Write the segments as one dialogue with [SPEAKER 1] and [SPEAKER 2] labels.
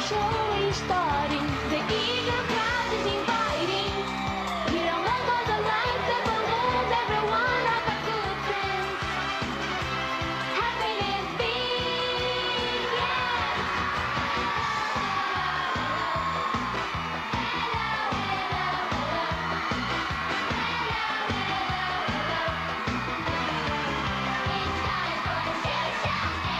[SPEAKER 1] show is starting. The eager crowd is inviting. We don't let go the lights, the balloons, everyone have a good time. Happiness big, yeah. It's time for Xuxa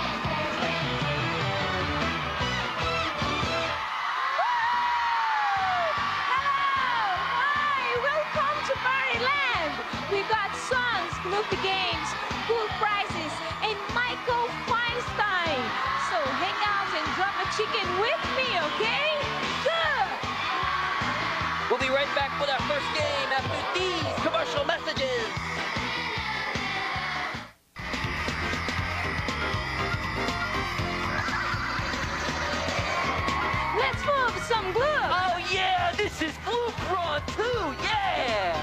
[SPEAKER 2] Welcome to Maryland! We got songs, movie games, cool prizes, and Michael Feinstein. So hang out and drop a chicken with me, okay? Good!
[SPEAKER 3] We'll be right back with our first game after these commercial messages.
[SPEAKER 2] Let's move some glue!
[SPEAKER 3] Oh yeah, this is Blue Prawn too, yeah!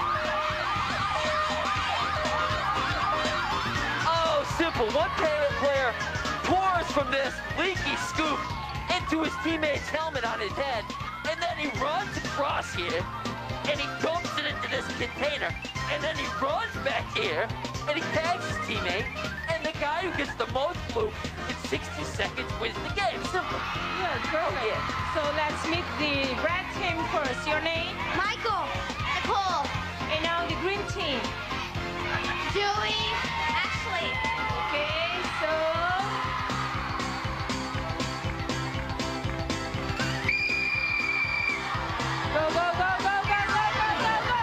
[SPEAKER 3] Oh, simple. One player pours from this leaky scoop into his teammate's helmet on his head, and then he runs across here, and he dumps it into this container, and then he runs back here, and he tags his teammate, and the guy who gets the most blue in 60 seconds wins the game. Simple.
[SPEAKER 2] Good, perfect.
[SPEAKER 3] yeah.
[SPEAKER 2] So let's meet the red team first. Your name?
[SPEAKER 1] Michael, Nicole,
[SPEAKER 2] And now the green team.
[SPEAKER 1] Julie, Ashley.
[SPEAKER 2] Okay, so... Go, go, go, go, go, go, go, go, go!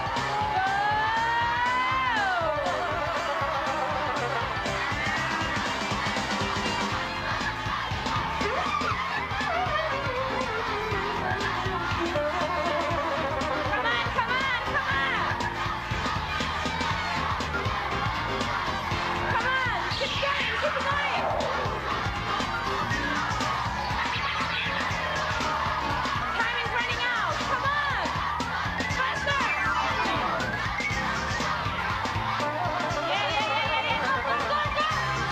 [SPEAKER 2] Come on, come on, come on! Come on, keep going, keep going! Time is running out, come on! Faster! Yeah, go, go, go, go!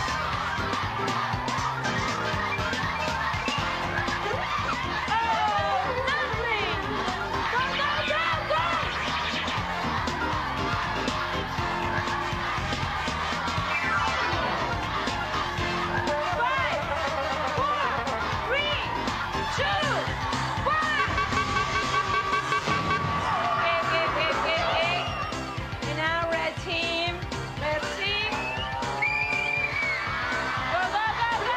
[SPEAKER 2] Oh, nothing! Go, go, go, go! 5, 4, 3, 2, 1! Okay. And now red team, let's see. Go, go, go, go,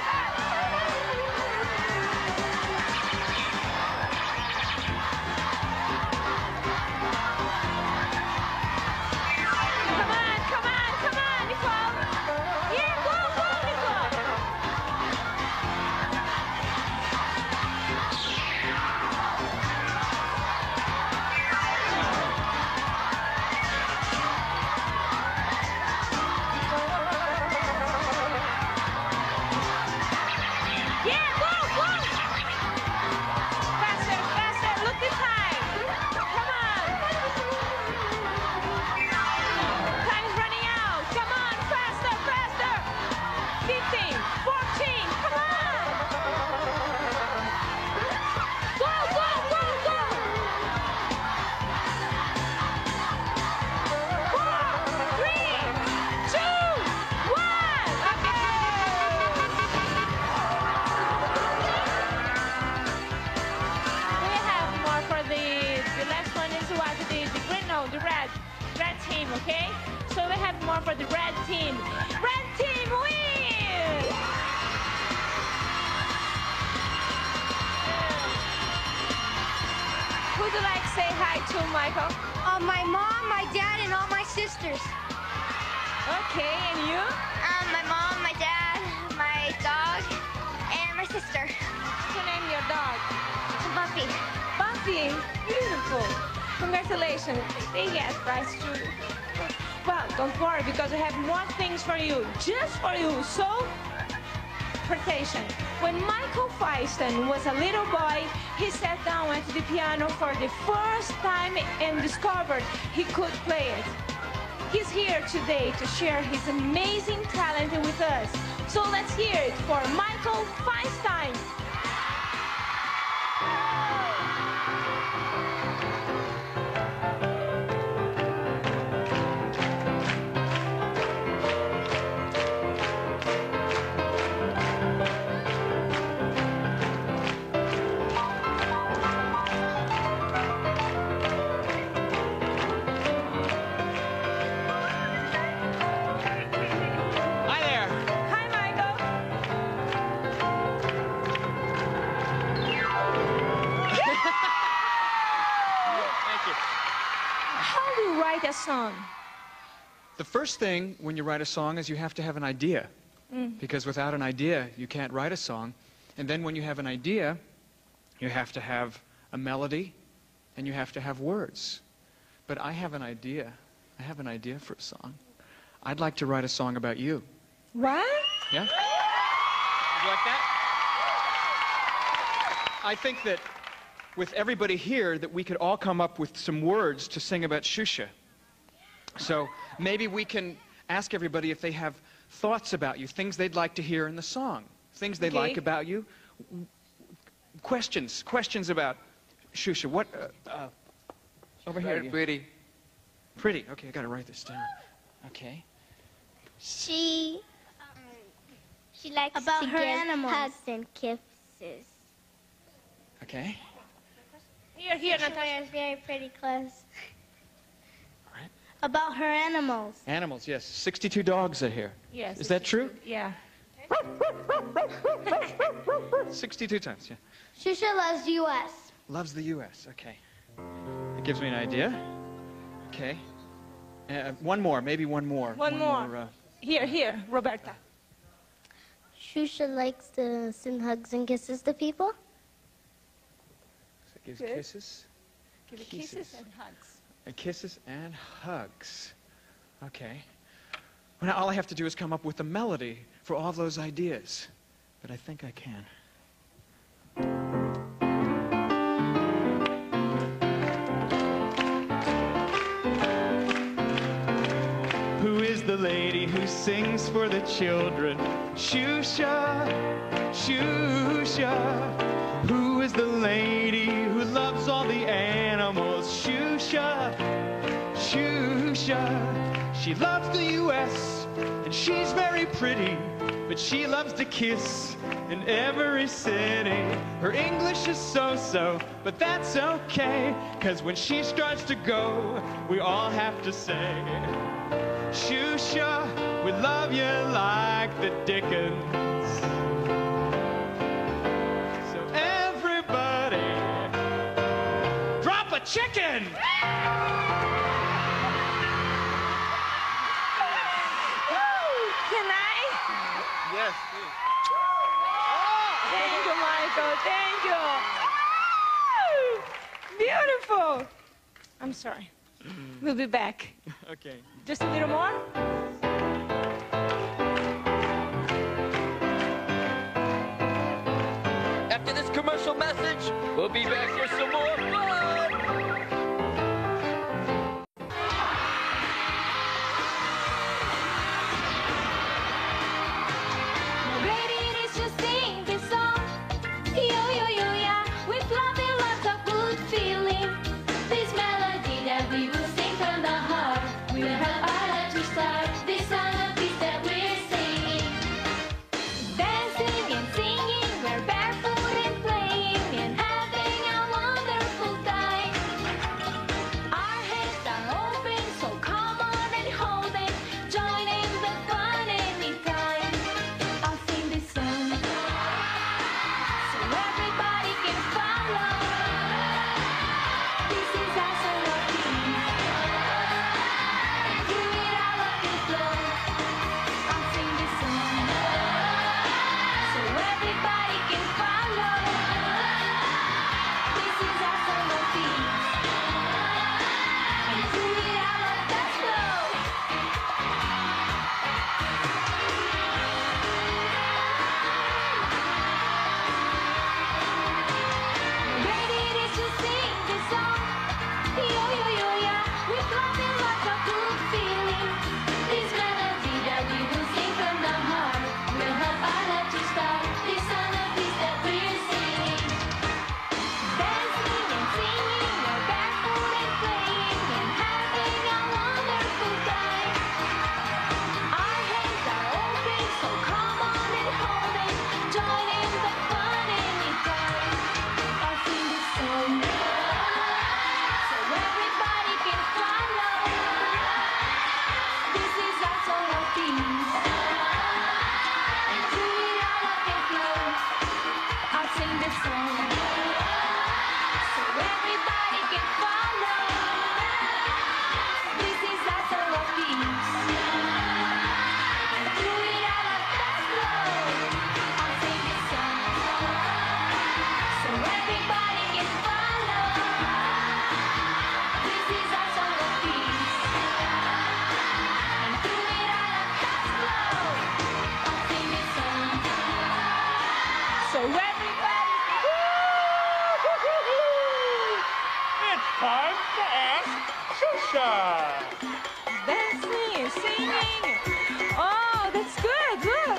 [SPEAKER 2] Come on, Nicole. Yeah, go, Nicole. Yeah, go! Faster, look the time. Come on. Time's running out. Come on, faster. 15, 14, come on. Go! 4, 3, 2, 1. We have more for the last one is what the green, no, the red team, okay? So we have more for the red team. Red team wins! Who'd you like to say hi to, Michael?
[SPEAKER 1] My mom, my dad, and all my sisters.
[SPEAKER 2] Okay, and you?
[SPEAKER 1] My mom, my dad, my dog, and my sister.
[SPEAKER 2] What's your name, your dog?
[SPEAKER 1] Buffy.
[SPEAKER 2] Buffy, beautiful. Congratulations. They get prize too. Well, don't worry because I have more things for you, just for you. So, interpretation. When Michael Feinstein was a little boy, he sat down at the piano for the first time and discovered he could play it. He's here today to share his amazing talent with us. So let's hear it for Michael Feinstein. write a song?
[SPEAKER 4] The first thing when you write a song is you have to have an idea. Because without an idea, you can't write a song. And then when you have an idea, you have to have a melody and you have to have words. But I have an idea. I have an idea for a song. I'd like to write a song about you.
[SPEAKER 2] What?
[SPEAKER 4] Yeah? Would you like that? I think that with everybody here that we could all come up with some words to sing about Xuxa. So maybe we can ask everybody if they have thoughts about you, things they'd like to hear in the song, things they like about you, questions about Xuxa. What, over here.
[SPEAKER 3] Very pretty.
[SPEAKER 4] Pretty, okay, I gotta write this down. Okay.
[SPEAKER 5] She likes
[SPEAKER 1] About
[SPEAKER 5] to
[SPEAKER 1] her
[SPEAKER 5] give
[SPEAKER 1] animals.
[SPEAKER 5] hugs and kisses.
[SPEAKER 4] Okay.
[SPEAKER 2] Here,
[SPEAKER 5] She
[SPEAKER 2] Natasha.
[SPEAKER 5] wears very pretty clothes.
[SPEAKER 4] All right.
[SPEAKER 1] About her animals.
[SPEAKER 4] Animals, yes. 62 dogs are here.
[SPEAKER 2] Yes.
[SPEAKER 4] Is that true?
[SPEAKER 2] Yeah.
[SPEAKER 4] 62 times, yeah.
[SPEAKER 1] Xuxa loves the U.S.
[SPEAKER 4] Loves the U.S., okay. That gives me an idea. Okay. One more, maybe one more.
[SPEAKER 2] One more. Here, Roberta.
[SPEAKER 5] Xuxa likes to send hugs and kisses to people.
[SPEAKER 4] So it gives
[SPEAKER 2] Good.
[SPEAKER 4] kisses.
[SPEAKER 2] Give it kisses and hugs.
[SPEAKER 4] Kisses and hugs. Okay. Well, now all I have to do is come up with a melody for all those ideas. But I think I can. Who is the lady who sings for the children? Xuxa, Xuxa. Who is the lady who loves all the animals? Xuxa, Xuxa. She loves the U.S. and she's very pretty, but she loves to kiss in every city. Her English is so-so, but that's okay, 'cause when she starts to go, we all have to say, Xuxa, we love you like the dickens. So everybody, drop a chicken!
[SPEAKER 2] Can I?
[SPEAKER 4] Yes, please.
[SPEAKER 2] Thank you, Michael. Thank you. Woo! Beautiful. I'm sorry. We'll be back.
[SPEAKER 4] Okay.
[SPEAKER 2] Just a little more.
[SPEAKER 3] After this commercial message, we'll be back for some more fun.
[SPEAKER 1] Ready it is to sing this song. Yo, yo, yo, yeah. With love and lots of good feeling. This melody that we will sing from the heart will help our life to start this song of peace that we're singing. Dancing and singing, we're barefoot and playing and having a wonderful
[SPEAKER 6] Xuxa.
[SPEAKER 2] Dancing, singing. Oh, that's good, look.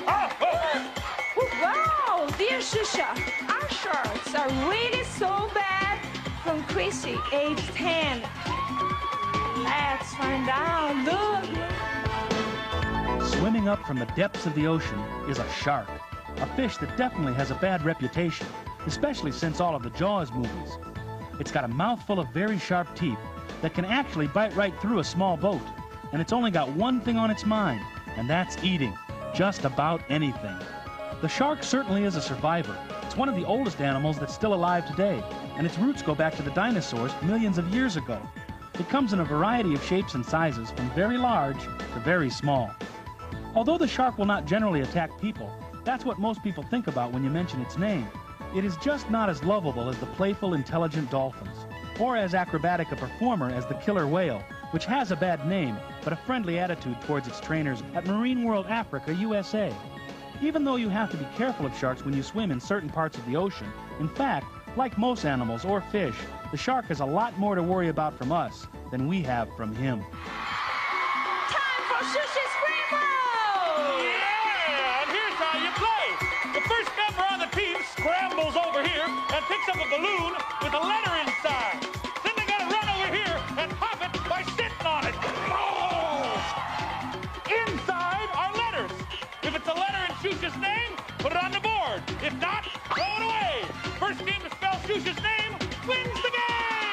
[SPEAKER 2] Wow, dear Xuxa, our shorts are really so bad. From Chrissy, age 10. Let's find out, look.
[SPEAKER 7] Swimming up from the depths of the ocean is a shark, a fish that definitely has a bad reputation, especially since all of the Jaws movies. It's got a mouthful of very sharp teeth that can actually bite right through a small boat, and it's only got one thing on its mind, and that's eating just about anything. The shark certainly is a survivor. It's one of the oldest animals that's still alive today, and its roots go back to the dinosaurs millions of years ago. It comes in a variety of shapes and sizes, from very large to very small. Although the shark will not generally attack people, that's what most people think about when you mention its name. It is just not as lovable as the playful, intelligent dolphins, or as acrobatic a performer as the killer whale, which has a bad name, but a friendly attitude towards its trainers at Marine World Africa, USA. Even though you have to be careful of sharks when you swim in certain parts of the ocean, in fact, like most animals or fish, the shark has a lot more to worry about from us than we have from him.
[SPEAKER 2] Time for Xuxa Scramble!
[SPEAKER 6] Yeah, and here's how you play. The first member on the team scrambles over here and picks up a balloon with a letter inside. Then they gotta run over here and pop it by sitting on it. Oh! Inside are letters. If it's a letter in Xuxa's name, put it on the board. If not, throw it away. First team to spell Xuxa's name wins the game.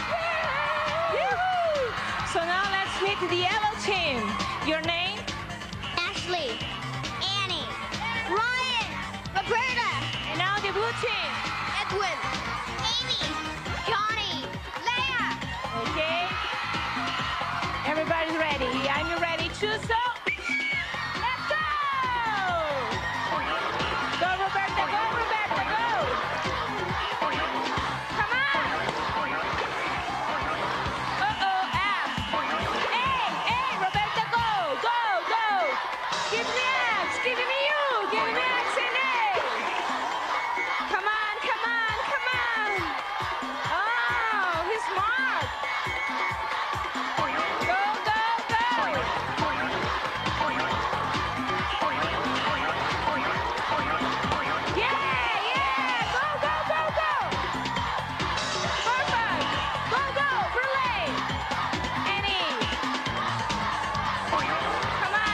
[SPEAKER 2] Woo! So now let's meet the yellow team. Your name?
[SPEAKER 5] Ashley, Annie, Ryan, Roberta,
[SPEAKER 2] And now the blue team.
[SPEAKER 5] Edwin, Amy, Johnny, Leah.
[SPEAKER 2] Okay? Everybody's ready. I'm ready too, so let's go! Go, Roberta, go, Roberta, go! Come on! Uh-oh, F. Hey, Roberta, go, go, go! Give me X, give me you, give me X and A! Come on, come on, come on! Oh, he's smart! Go, go, go! Yeah, go, go, go, go! Perfect! Go, go, relay! Annie! Come on, come on!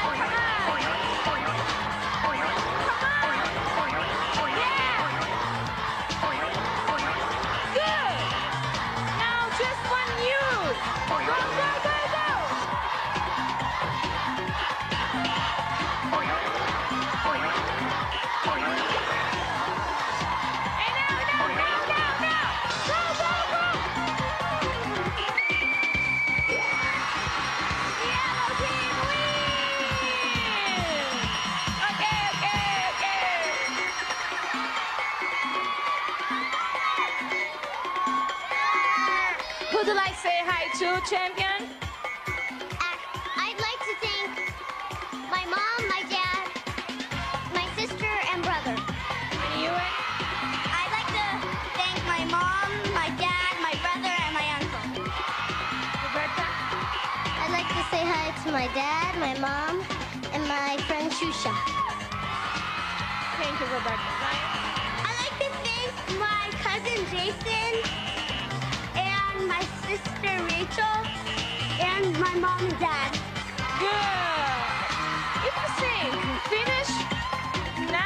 [SPEAKER 2] Yeah! Good! Now just one you! Go, go, go, go! And now! Go, go, go! Yellow team wins! Okay. Who'd you like to say hi to, champion?
[SPEAKER 5] I'd like to thank my mom, my dad, my sister, and brother.
[SPEAKER 2] And you?
[SPEAKER 5] I'd like to thank my mom, my dad, my brother, and my uncle.
[SPEAKER 2] Roberta?
[SPEAKER 5] I'd like to say hi to my dad, my mom, and my friend Xuxa.
[SPEAKER 2] Thank you, Roberta. Ryan?
[SPEAKER 5] I'd like to thank my cousin Jason, and my sister Rachel, and my mom and dad.
[SPEAKER 2] Good. If you sing, finish. Na.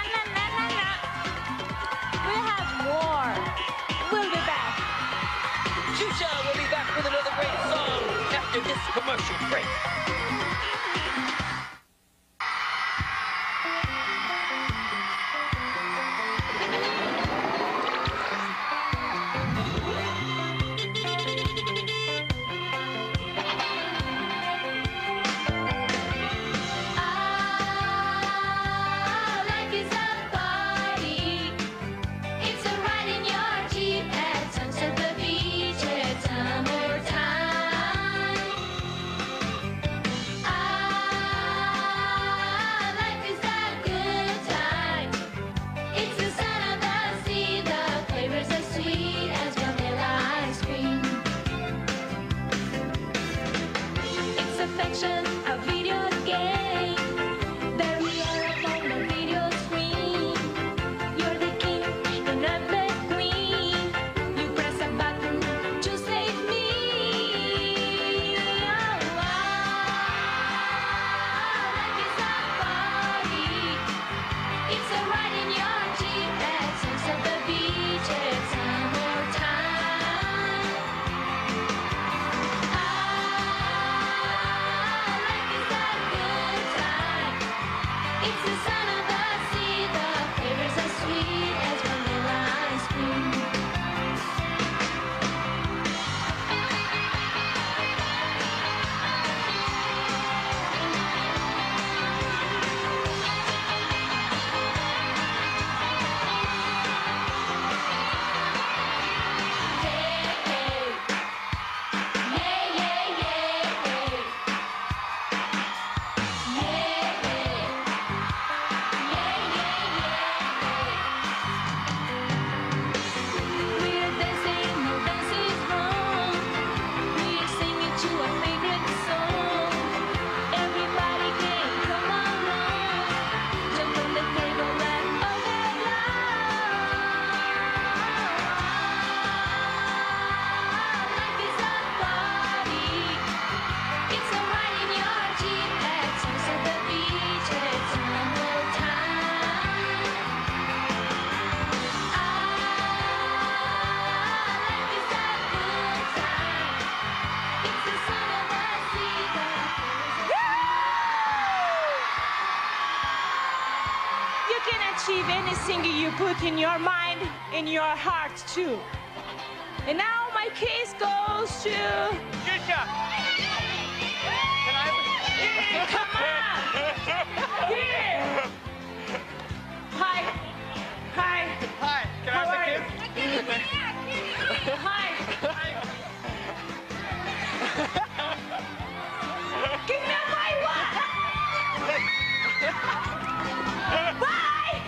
[SPEAKER 2] We have more. We'll be back.
[SPEAKER 3] Xuxa will be back with another great song after this commercial break.
[SPEAKER 1] Life is a party. It's a ride in your Jeep at Sunset the Beach at summertime.
[SPEAKER 2] achieve anything you put in your mind, in your heart too. And now my case goes to...
[SPEAKER 6] Xuxa! Can I...
[SPEAKER 2] Here, come on! Here! Hi. Hi.
[SPEAKER 6] Hi, can
[SPEAKER 2] How
[SPEAKER 6] I
[SPEAKER 2] are
[SPEAKER 6] have a kiss?
[SPEAKER 2] Hi. Give me a bye, what? Bye! Bye!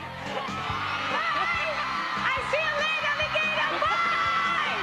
[SPEAKER 2] I see you later, alligator! Bye!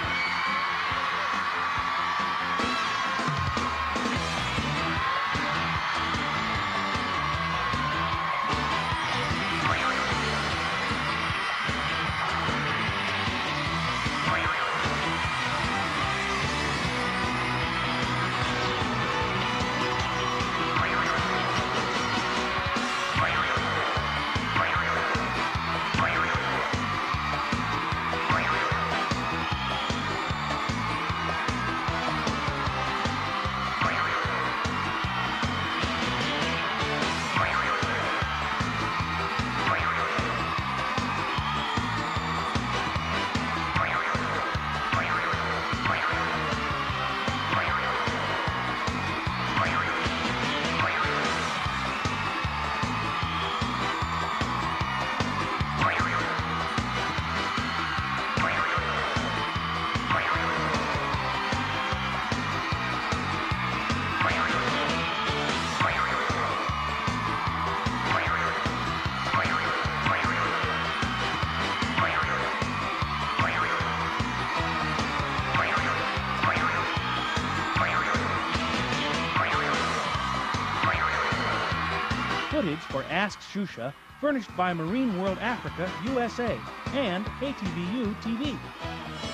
[SPEAKER 7] Footage for Ask Xuxa furnished by Marine World Africa, USA, and KTVU TV.